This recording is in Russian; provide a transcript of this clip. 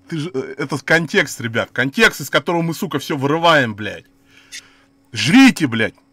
Это контекст, ребят. Контекст, из которого мы, сука, все вырываем, блядь. Жрите, блядь.